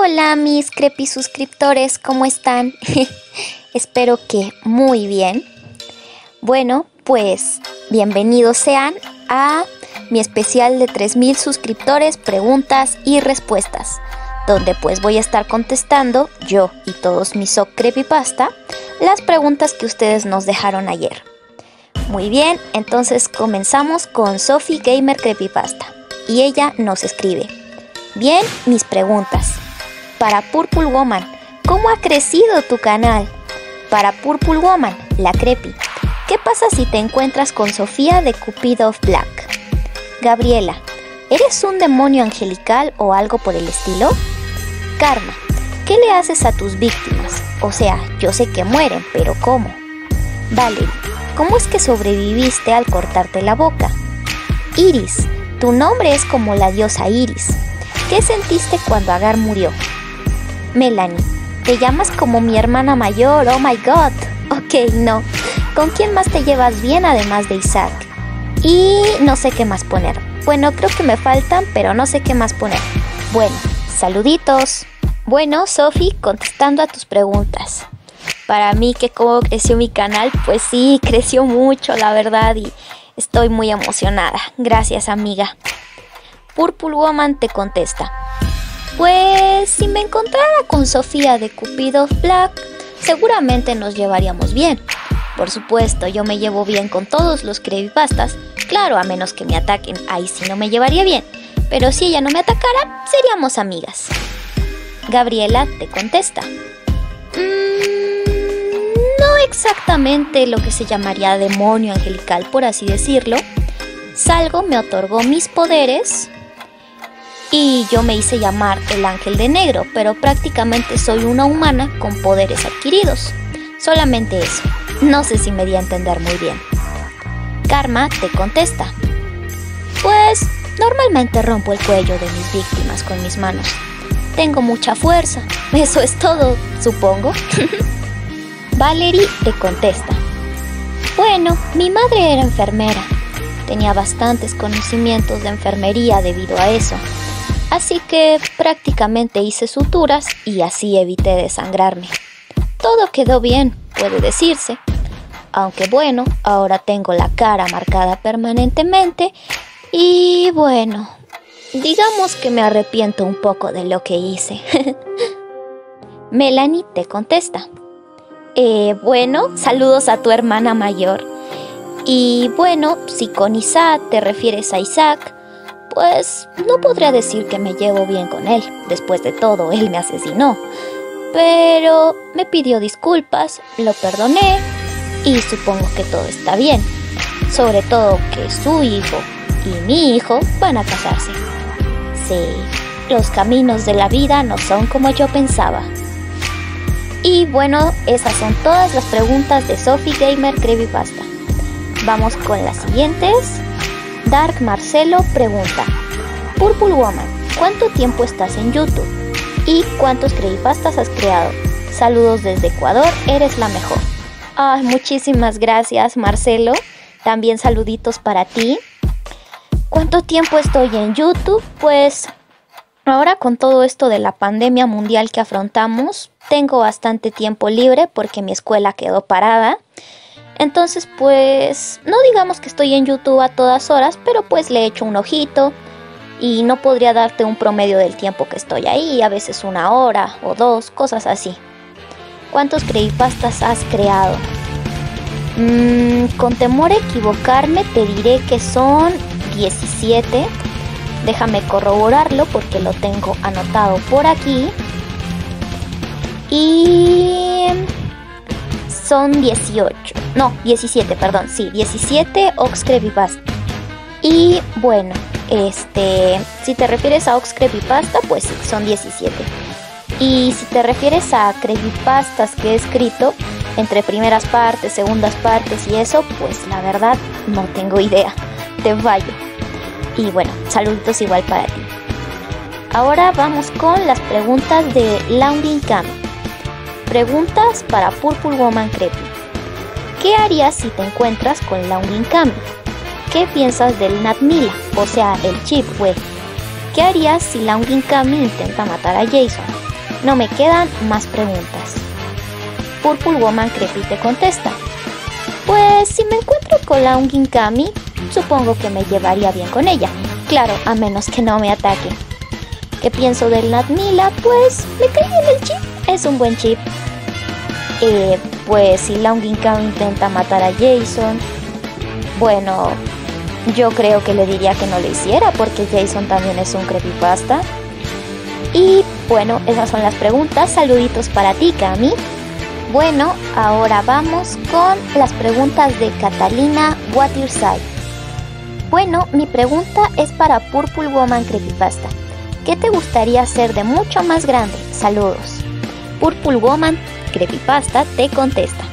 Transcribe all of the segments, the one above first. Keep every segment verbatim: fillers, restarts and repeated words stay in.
Hola mis creepy suscriptores, ¿cómo están? Espero que muy bien. Bueno, pues bienvenidos sean a mi especial de tres mil suscriptores, preguntas y respuestas, donde pues voy a estar contestando, yo y todos mis Soc Creepypasta, las preguntas que ustedes nos dejaron ayer. Muy bien, entonces comenzamos con Sophie Gamer Creepypasta, y ella nos escribe: bien, mis preguntas. Para Purple Woman, ¿cómo ha crecido tu canal? Para Purple Woman, la creepy, ¿qué pasa si te encuentras con Sofía de Cupid of Black? Gabriela, ¿eres un demonio angelical o algo por el estilo? Karma, ¿qué le haces a tus víctimas? O sea, yo sé que mueren, pero ¿cómo? Valerie, ¿cómo es que sobreviviste al cortarte la boca? Iris, tu nombre es como la diosa Iris. ¿Qué sentiste cuando Agar murió? Melanie, te llamas como mi hermana mayor, oh my god. Ok, no. ¿Con quién más te llevas bien además de Isaac? Y no sé qué más poner. Bueno, creo que me faltan, pero no sé qué más poner. Bueno, saluditos. Bueno, Sophie, contestando a tus preguntas. Para mí, que cómo creció mi canal, pues sí, creció mucho, la verdad, y estoy muy emocionada. Gracias, amiga. Purple Woman te contesta: pues si me encontrara con Sofía de Cupid of Black, seguramente nos llevaríamos bien. Por supuesto, yo me llevo bien con todos los creepypastas. Claro, a menos que me ataquen, ahí sí no me llevaría bien. Pero si ella no me atacara, seríamos amigas. Gabriela te contesta: mmm, no exactamente lo que se llamaría demonio angelical, por así decirlo. Salgo me otorgó mis poderes y yo me hice llamar el Ángel de Negro, pero prácticamente soy una humana con poderes adquiridos. Solamente eso. No sé si me di a entender muy bien. Karma te contesta: pues normalmente rompo el cuello de mis víctimas con mis manos. Tengo mucha fuerza. Eso es todo, supongo. Valerie te contesta: bueno, mi madre era enfermera. Tenía bastantes conocimientos de enfermería debido a eso. Así que prácticamente hice suturas y así evité desangrarme. Todo quedó bien, puede decirse. Aunque bueno, ahora tengo la cara marcada permanentemente y bueno, digamos que me arrepiento un poco de lo que hice. Melanie te contesta: eh, bueno, saludos a tu hermana mayor. Y bueno, si con Isaac te refieres a Isaac, pues no podría decir que me llevo bien con él. Después de todo, él me asesinó. Pero me pidió disculpas, lo perdoné y supongo que todo está bien. Sobre todo que su hijo y mi hijo van a casarse. Sí, los caminos de la vida no son como yo pensaba. Y bueno, esas son todas las preguntas de Sophie Gamer Creepypasta. Vamos con las siguientes. Dark Marcelo pregunta: Purple Woman, ¿cuánto tiempo estás en YouTube? ¿Y cuántos creepypastas has creado? Saludos desde Ecuador, eres la mejor. Ay, muchísimas gracias, Marcelo. También saluditos para ti. ¿Cuánto tiempo estoy en YouTube? Pues ahora con todo esto de la pandemia mundial que afrontamos, tengo bastante tiempo libre porque mi escuela quedó parada. Entonces pues no digamos que estoy en YouTube a todas horas, pero pues le echo un ojito y no podría darte un promedio del tiempo que estoy ahí, a veces una hora o dos, cosas así. ¿Cuántos creepypastas has creado? Mm, con temor a equivocarme te diré que son diecisiete. Déjame corroborarlo porque lo tengo anotado por aquí. Y son dieciocho, no, diecisiete, perdón, sí, diecisiete Ox Creepypasta. Y bueno, este, si te refieres a Ox Creepypasta, pues sí, son diecisiete. Y si te refieres a creepypastas que he escrito entre primeras partes, segundas partes y eso, pues la verdad no tengo idea, te fallo. Y bueno, saluditos igual para ti. Ahora vamos con las preguntas de Longing Cam. Preguntas para Purple Woman Creepy. ¿Qué harías si te encuentras con Longing Cam? ¿Qué piensas del Natmila? O sea, el chip, güey. ¿Qué harías si Longing Cam intenta matar a Jason? No me quedan más preguntas. Purple Woman Creepy te contesta: pues si me encuentro con la Unginkami, supongo que me llevaría bien con ella. Claro, a menos que no me ataque. ¿Qué pienso del Natmila? Pues me cae bien el chip, es un buen chip. Eh, pues si la Unginkami intenta matar a Jason, bueno, yo creo que le diría que no lo hiciera porque Jason también es un creepypasta. Y bueno, esas son las preguntas. Saluditos para ti, Cami. Bueno, ahora vamos con las preguntas de Catalina Waterside. Bueno, mi pregunta es para Purple Woman Creepypasta. ¿Qué te gustaría hacer de mucho más grande? Saludos. Purple Woman Creepypasta te contesta: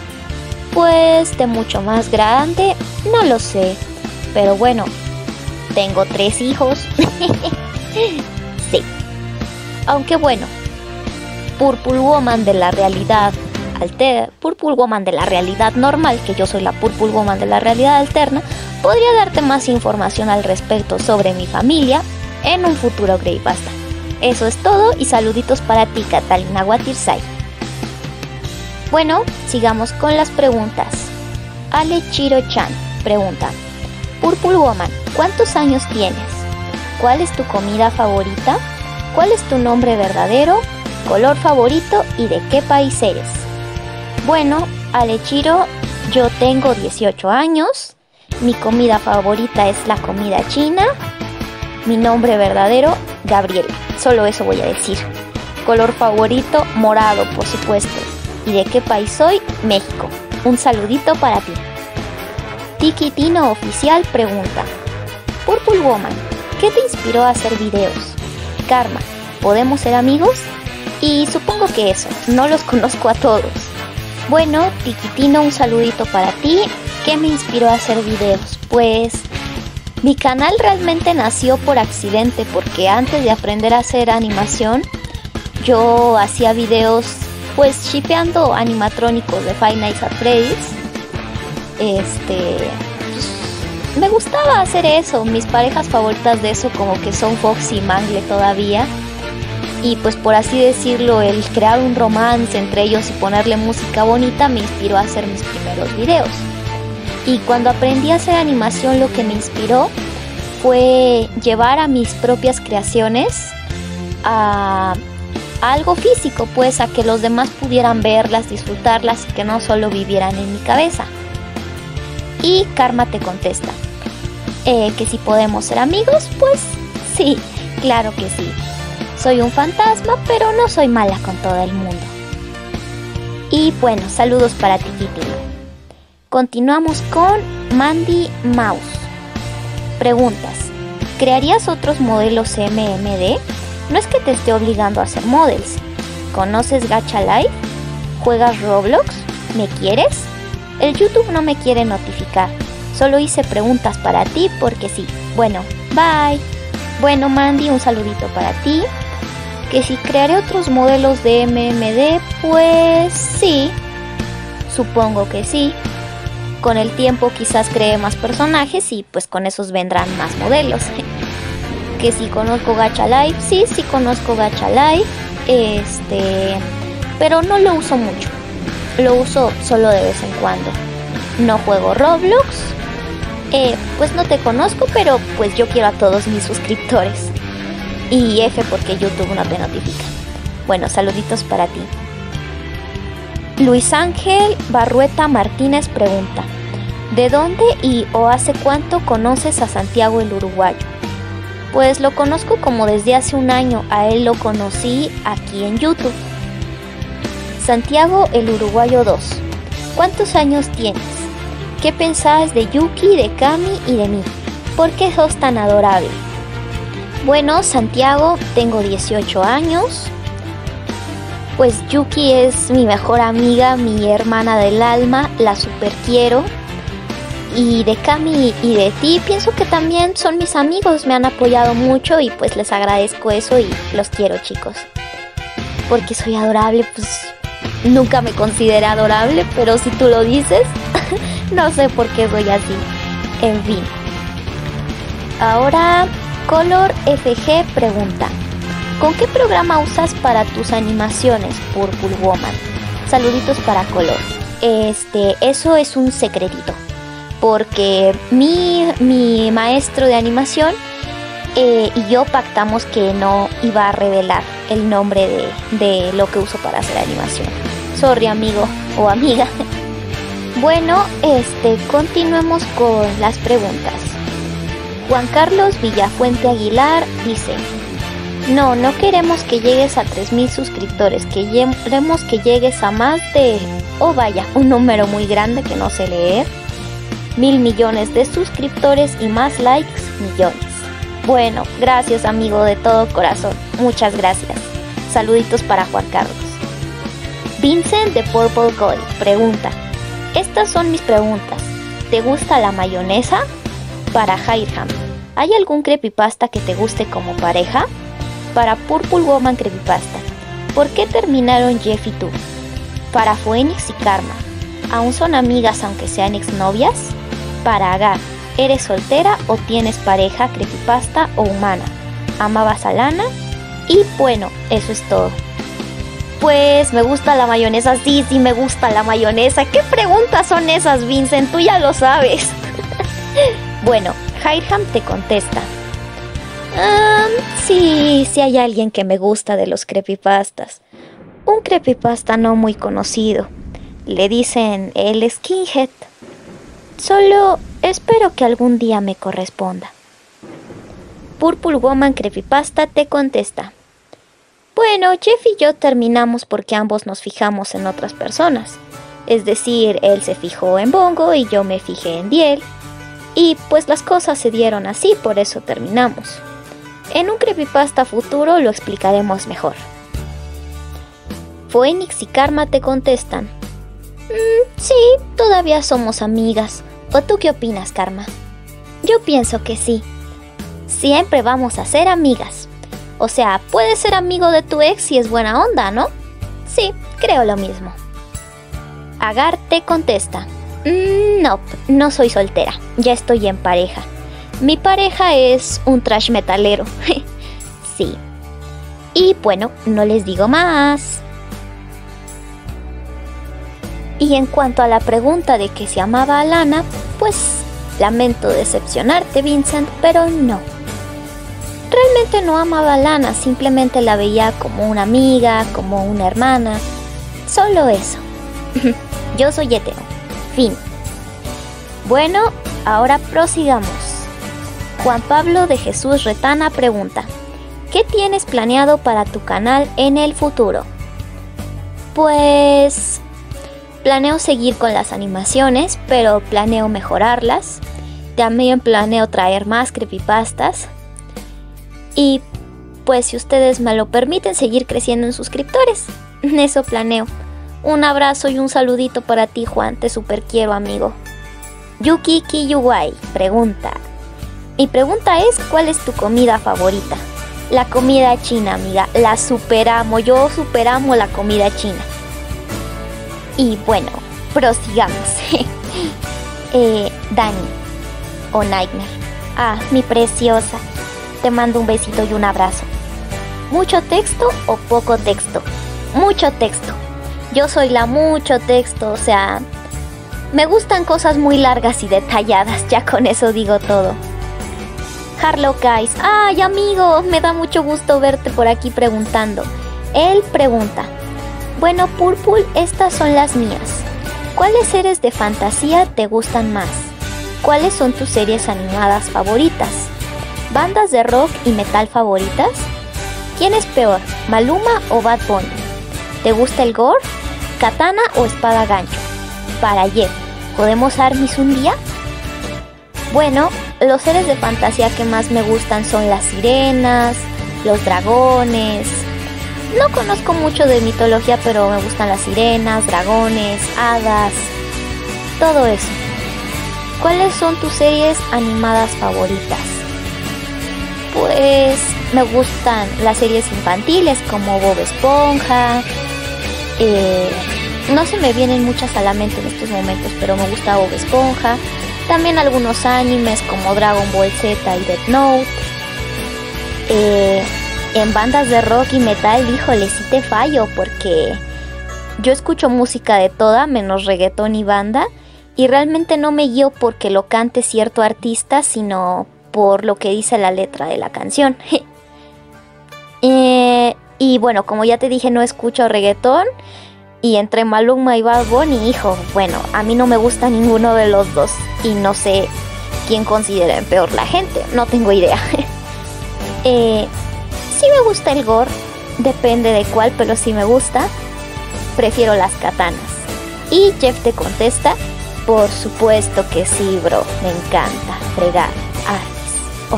pues de mucho más grande, no lo sé. Pero bueno, tengo tres hijos. Sí. Aunque bueno, Purple Woman de la realidad alterna, Purple Woman de la realidad normal, que yo soy la Purple Woman de la realidad alterna, podría darte más información al respecto sobre mi familia en un futuro creepypasta. Eso es todo y saluditos para ti, Catalina Waterside. Bueno, sigamos con las preguntas. Ale Chiro-chan pregunta: Purple Woman, ¿cuántos años tienes? ¿Cuál es tu comida favorita? ¿Cuál es tu nombre verdadero? ¿Color favorito? ¿Y de qué país eres? Bueno, Ale Chiro, yo tengo dieciocho años. Mi comida favorita es la comida china. Mi nombre verdadero, Gabriela. Solo eso voy a decir. Color favorito, morado, por supuesto. ¿Y de qué país soy? México. Un saludito para ti. Tikitino Oficial pregunta: Purple Woman, ¿qué te inspiró a hacer videos? Karma, ¿podemos ser amigos? Y supongo que eso, no los conozco a todos. Bueno, Tikitino, un saludito para ti. ¿Qué me inspiró a hacer videos? Pues mi canal realmente nació por accidente, porque antes de aprender a hacer animación, yo hacía videos pues shipeando animatrónicos de Five Nights at Freddy's. Este, pues, me gustaba hacer eso. Mis parejas favoritas de eso como que son Foxy y Mangle todavía. Y pues por así decirlo, el crear un romance entre ellos y ponerle música bonita me inspiró a hacer mis primeros videos. Y cuando aprendí a hacer animación, lo que me inspiró fue llevar a mis propias creaciones a, a algo físico, pues a que los demás pudieran verlas, disfrutarlas y que no solo vivieran en mi cabeza. Y Karma te contesta: eh, que si podemos ser amigos, pues sí, claro que sí. Soy un fantasma, pero no soy mala con todo el mundo. Y bueno, saludos para ti, Kitty. Continuamos con Mandy Mouse. Preguntas: ¿crearías otros modelos M M D? No es que te esté obligando a hacer models. ¿Conoces Gacha Life? ¿Juegas Roblox? ¿Me quieres? El YouTube no me quiere notificar. Solo hice preguntas para ti porque sí. Bueno, bye. Bueno, Mandy, un saludito para ti. Que si crearé otros modelos de M M D, pues sí. Supongo que sí. Con el tiempo quizás cree más personajes y pues con esos vendrán más modelos. Que si conozco Gacha Life, sí, sí conozco Gacha Life. Este, pero no lo uso mucho. Lo uso solo de vez en cuando. No juego Roblox. Eh, pues no te conozco, pero pues yo quiero a todos mis suscriptores. Y F porque YouTube no te notifica. Bueno, saluditos para ti. Luis Ángel Barrueta Martínez pregunta: ¿de dónde y o hace cuánto conoces a Santiago el Uruguayo? Pues lo conozco como desde hace un año. A él lo conocí aquí en YouTube. Santiago el Uruguayo dos. ¿Cuántos años tienes? ¿Qué pensás de Yuki, de Cami y de mí? ¿Por qué sos tan adorable? Bueno, Santiago, tengo dieciocho años. Pues Yuki es mi mejor amiga, mi hermana del alma, la super quiero. Y de Cami y de ti, pienso que también son mis amigos, me han apoyado mucho y pues les agradezco eso y los quiero, chicos. Porque soy adorable, pues nunca me consideré adorable, pero si tú lo dices, no sé por qué soy así. En fin. Ahora, Color F G pregunta: ¿Con qué programa usas para tus animaciones, Purple Woman? Saluditos para Color. Este, eso es un secretito, porque mi, mi maestro de animación eh, y yo pactamos que no iba a revelar el nombre de, de lo que uso para hacer animación. Sorry, amigo o amiga. Bueno, este, continuemos con las preguntas. Juan Carlos Villafuente Aguilar dice: no, no queremos que llegues a tres mil suscriptores, que queremos que llegues a más de, oh vaya, un número muy grande que no sé leer, mil millones de suscriptores y más likes, millones. Bueno, gracias amigo de todo corazón, muchas gracias. Saluditos para Juan Carlos. Vincent de Purple Gold pregunta: estas son mis preguntas. ¿Te gusta la mayonesa? Para Hiram: ¿hay algún creepypasta que te guste como pareja? Para Purple Woman Creepypasta: ¿por qué terminaron Jeff y tú? Para Phoenix y Karma: ¿aún son amigas aunque sean exnovias? Para Agar: ¿eres soltera o tienes pareja, creepypasta o humana? ¿Amabas a Lana? Y bueno, eso es todo. Pues me gusta la mayonesa, sí, sí me gusta la mayonesa. ¿Qué preguntas son esas, Vincent? Tú ya lo sabes. Bueno, Hiram te contesta: Um, sí, sí hay alguien que me gusta de los creepypastas. Un creepypasta no muy conocido. Le dicen el skinhead. Solo espero que algún día me corresponda. Purple Woman Creepypasta te contesta: bueno, Jeff y yo terminamos porque ambos nos fijamos en otras personas. Es decir, él se fijó en Bongo y yo me fijé en Diel. Y pues las cosas se dieron así, por eso terminamos. En un creepypasta futuro lo explicaremos mejor. Phoenix y Karma te contestan: mm, sí, todavía somos amigas. ¿O tú qué opinas, Karma? Yo pienso que sí. Siempre vamos a ser amigas. O sea, puedes ser amigo de tu ex si es buena onda, ¿no? Sí, creo lo mismo. Agar te contesta: mm, no, no soy soltera. Ya estoy en pareja. Mi pareja es un trash metalero. Sí. Y bueno, no les digo más. Y en cuanto a la pregunta de que si amaba a Lana, pues lamento decepcionarte, Vincent, pero no. Realmente no amaba a Lana, simplemente la veía como una amiga, como una hermana. Solo eso. Yo soy hetero. Fin. Bueno, ahora prosigamos. Juan Pablo de Jesús Retana pregunta: ¿qué tienes planeado para tu canal en el futuro? Pues planeo seguir con las animaciones, pero planeo mejorarlas. También planeo traer más creepypastas. Y pues si ustedes me lo permiten, seguir creciendo en suscriptores. Eso planeo. Un abrazo y un saludito para ti, Juan. Te super quiero, amigo. Yuki Kiyuwai pregunta: mi pregunta es, ¿cuál es tu comida favorita? La comida china, amiga. La superamo. Yo superamo la comida china. Y bueno, prosigamos. eh, Dani o Nightmare: ah, mi preciosa. Te mando un besito y un abrazo. ¿Mucho texto o poco texto? Mucho texto. Yo soy la mucho texto, o sea, me gustan cosas muy largas y detalladas, ya con eso digo todo. Harlow Guys: ay amigo, me da mucho gusto verte por aquí preguntando. Él pregunta: bueno, Purple, estas son las mías. ¿Cuáles series de fantasía te gustan más? ¿Cuáles son tus series animadas favoritas? ¿Bandas de rock y metal favoritas? ¿Quién es peor, Maluma o Bad Bunny? ¿Te gusta el gore? ¿Katana o espada gancho? Para Jeff: ¿podemos armis un día? Bueno, los seres de fantasía que más me gustan son las sirenas, los dragones. No conozco mucho de mitología, pero me gustan las sirenas, dragones, hadas, todo eso. ¿Cuáles son tus series animadas favoritas? Pues me gustan las series infantiles como Bob Esponja. Eh, no se me vienen muchas a la mente en estos momentos, pero me gusta Bob Esponja. También algunos animes como Dragon Ball Z y Death Note. Eh, en bandas de rock y metal, híjole, sí te fallo, porque yo escucho música de toda, menos reggaetón y banda, y realmente no me guío porque lo cante cierto artista, sino por lo que dice la letra de la canción. eh, y bueno, como ya te dije, no escucho reggaetón, y entre Maluma y Bad Bunny, hijo, bueno, a mí no me gusta ninguno de los dos, y no sé quién considera peor la gente, no tengo idea. eh, sí me gusta el gore, depende de cuál, pero sí me gusta. Prefiero las katanas. Y Jeff te contesta, por supuesto que sí, bro, me encanta fregar artes.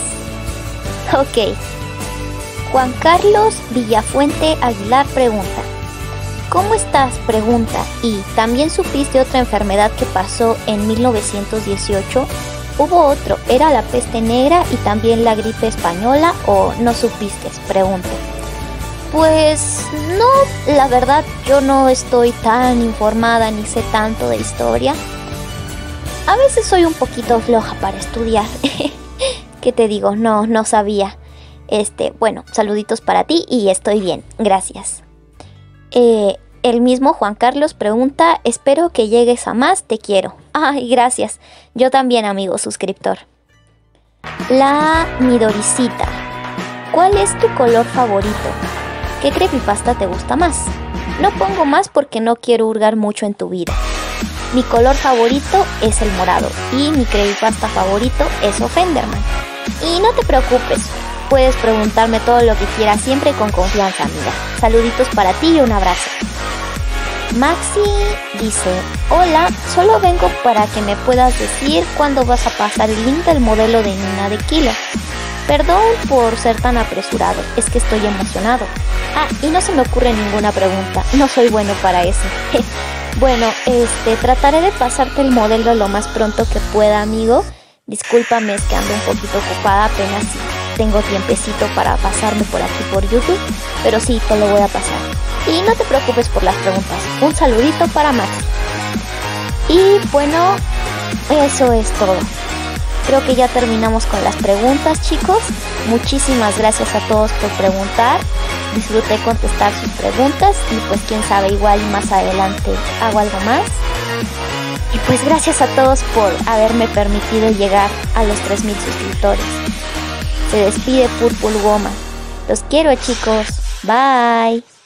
Oh yes. Ok. Juan Carlos Villafuente Aguilar pregunta, ¿cómo estás? Pregunta, ¿y también supiste otra enfermedad que pasó en mil novecientos dieciocho? ¿Hubo otro? ¿Era la peste negra y también la gripe española o no supiste? Pregunta. Pues no, la verdad yo no estoy tan informada ni sé tanto de historia. A veces soy un poquito floja para estudiar. ¿Qué te digo? No, no sabía. Este, bueno, saluditos para ti y estoy bien, gracias. Eh, el mismo Juan Carlos pregunta, espero que llegues a más, te quiero. Ay, gracias. Yo también, amigo suscriptor. La Midoricita, ¿cuál es tu color favorito? ¿Qué creepypasta te gusta más? No pongo más porque no quiero hurgar mucho en tu vida. Mi color favorito es el morado y mi creepypasta favorito es Offenderman. Y no te preocupes, puedes preguntarme todo lo que quieras siempre con confianza, amiga. Saluditos para ti y un abrazo. Maxi dice, hola, solo vengo para que me puedas decir cuándo vas a pasar el link del modelo de Nina de Kilo. Perdón por ser tan apresurado, es que estoy emocionado. Ah, y no se me ocurre ninguna pregunta, no soy bueno para eso. Bueno, este, trataré de pasarte el modelo lo más pronto que pueda, amigo. Discúlpame, es que ando un poquito ocupada, apenas tengo tiempecito para pasarme por aquí por YouTube, pero sí, te lo voy a pasar. Y no te preocupes por las preguntas, un saludito para Max. Y bueno, eso es todo. Creo que ya terminamos con las preguntas, chicos. Muchísimas gracias a todos por preguntar. Disfruté contestar sus preguntas y pues quién sabe, igual más adelante hago algo más. Y pues gracias a todos por haberme permitido llegar a los tres mil suscriptores. Se despide Purple Woman. Los quiero, chicos. Bye.